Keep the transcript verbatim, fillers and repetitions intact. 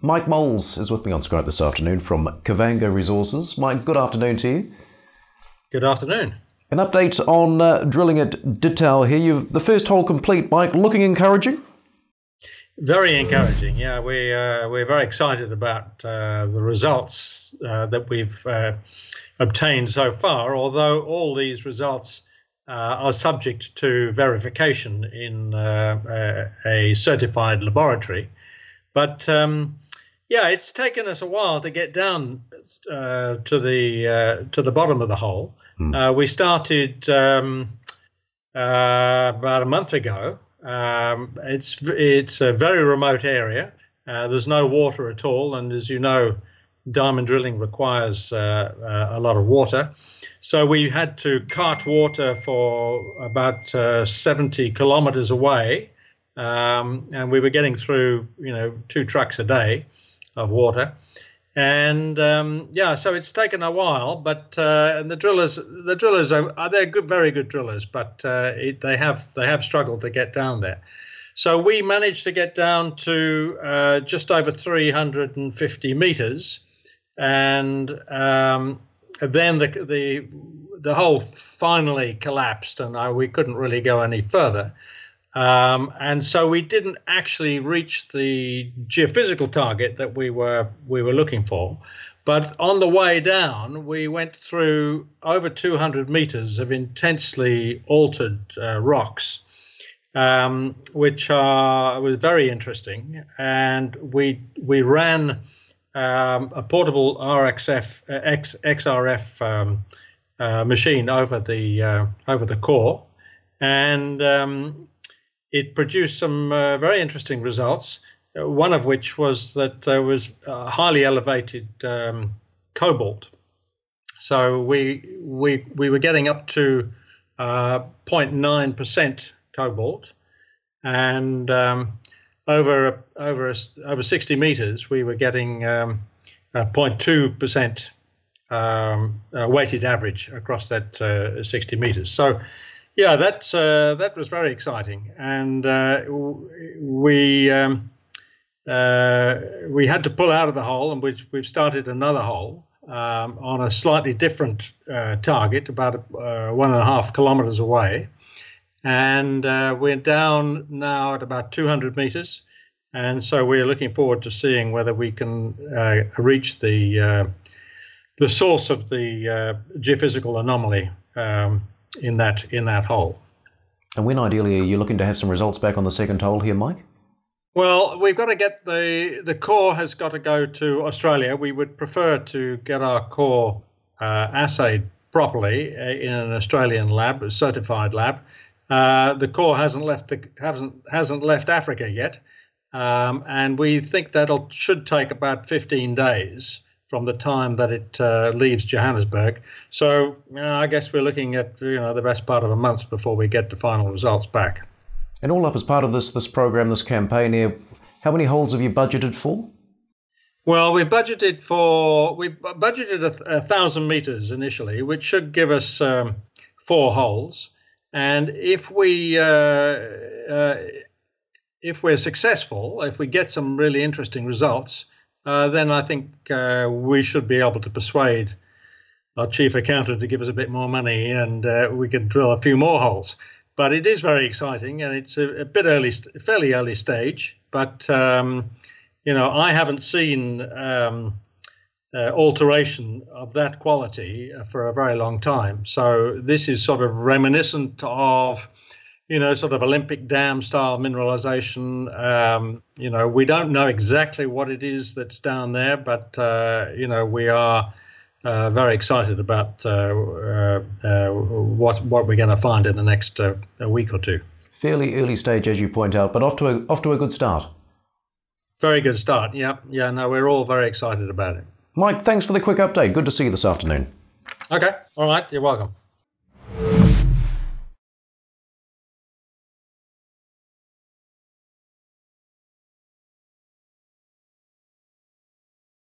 Mike Moles is with me on Skype this afternoon from Kavango Resources. Mike, good afternoon to you. Good afternoon. An update on uh, drilling at Ditau here. You've the first hole complete, Mike. Looking encouraging? Very encouraging. Yeah, we uh, we're very excited about uh, the results uh, that we've uh, obtained so far. Although all these results uh, are subject to verification in uh, a, a certified laboratory, but um, yeah, it's taken us a while to get down uh, to the uh, to the bottom of the hole. Mm. Uh, we started um, uh, about a month ago. Um, it's it's a very remote area. Uh, there's no water at all, and as you know, diamond drilling requires uh, uh, a lot of water. So we had to cart water for about uh, seventy kilometres away, um, and we were getting through, you know, two trucks a day of water. And um, yeah, so it's taken a while, but uh, and the drillers, the drillers are they're good, very good drillers, but uh, it, they have they have struggled to get down there. So we managed to get down to uh, just over three hundred fifty meters, and um, then the the the hole finally collapsed, and uh, we couldn't really go any further. Um, and so we didn't actually reach the geophysical target that we were we were looking for. But on the way down, we went through over two hundred meters of intensely altered uh, rocks, um, which are was very interesting. And we we ran um, a portable R X F uh, X, X R F um, uh, machine over the uh, over the core, and um, it produced some uh, very interesting results, uh, one of which was that there was uh, highly elevated um, cobalt. So we we we were getting up to uh, zero point nine percent cobalt, and um, over over over sixty meters we were getting um, zero point two percent um, uh, weighted average across that uh, sixty meters. So yeah, that's uh, that was very exciting, and uh, we um, uh, we had to pull out of the hole, and we've we've started another hole um, on a slightly different uh, target, about uh, one and a half kilometres away, and uh, we're down now at about two hundred meters, and so we're looking forward to seeing whether we can uh, reach the uh, the source of the uh, geophysical anomaly Um, in that in that hole. And when ideally are you looking to have some results back on the second hole here, Mike? Well, we've got to get the the core has got to go to Australia. We would prefer to get our core uh, assayed properly in an Australian lab, a certified lab. Uh, the core hasn't left the hasn't hasn't left Africa yet, um, and we think that'll should take about fifteen days from the time that it uh, leaves Johannesburg. So you know, I guess we're looking at you know the best part of a month before we get the final results back. And all up as part of this this program, this campaign here, how many holes have you budgeted for? Well, we budgeted for we budgeted a, a thousand meters initially, which should give us um, four holes. And if we uh, uh, if we're successful, if we get some really interesting results, Uh, then I think uh, we should be able to persuade our chief accountant to give us a bit more money, and uh, we can drill a few more holes. But it is very exciting, and it's a, a bit early, fairly early stage. But um, you know, I haven't seen um, uh, alteration of that quality for a very long time. So this is sort of reminiscent of, you know, sort of Olympic dam style mineralization. Um, you know, we don't know exactly what it is that's down there, but, uh, you know, we are uh, very excited about uh, uh, uh, what, what we're going to find in the next uh, a week or two. Fairly early stage, as you point out, but off to a, off to a good start. Very good start. Yeah. Yeah. No, we're all very excited about it. Mike, thanks for the quick update. Good to see you this afternoon. Okay. All right. You're welcome.